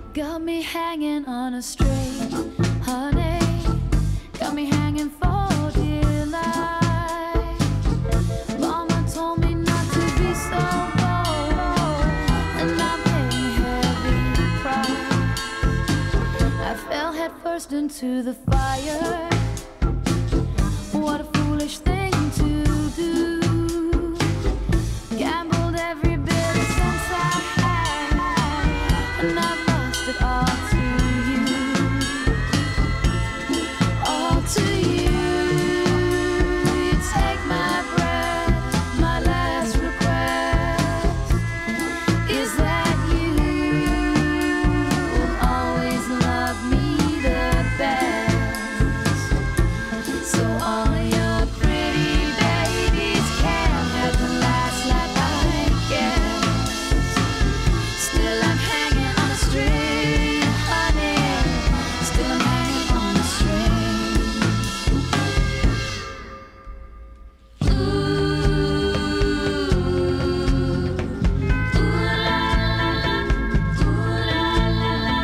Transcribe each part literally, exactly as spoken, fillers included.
Got me hanging on a string, honey. Got me hanging for dear life. Mama told me not to be so bold, and I'm paying heavy price. I fell head first into the fire. What a foolish thing to do. Gambled every bit of sense I had, and I lost it all to you. All to you. You take my breath. My last request is that you will always love me the best. So all your pretty babies can have the last laugh I get. Still I'm hanging on a string, honey. Still I'm hanging on a string. Ooh, ooh la la la, ooh la la la,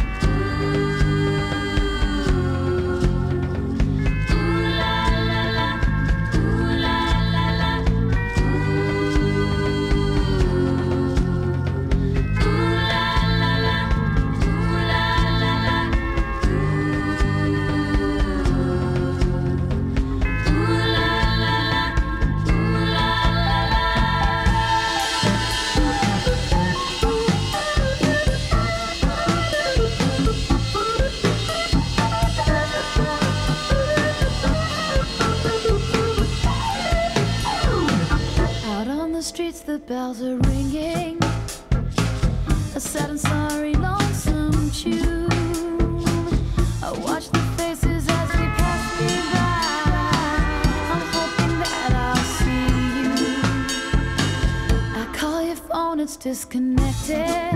ooh la la la, ooh la la la, ooh, ooh la la la, ooh la la la, ooh, ooh la la la, ooh la la la. Out on the streets, the bells are ringing, a sad and sorry, lonesome tune. I watch the faces as we pass me by. I'm hoping that I'll see you. I call your phone, it's disconnected.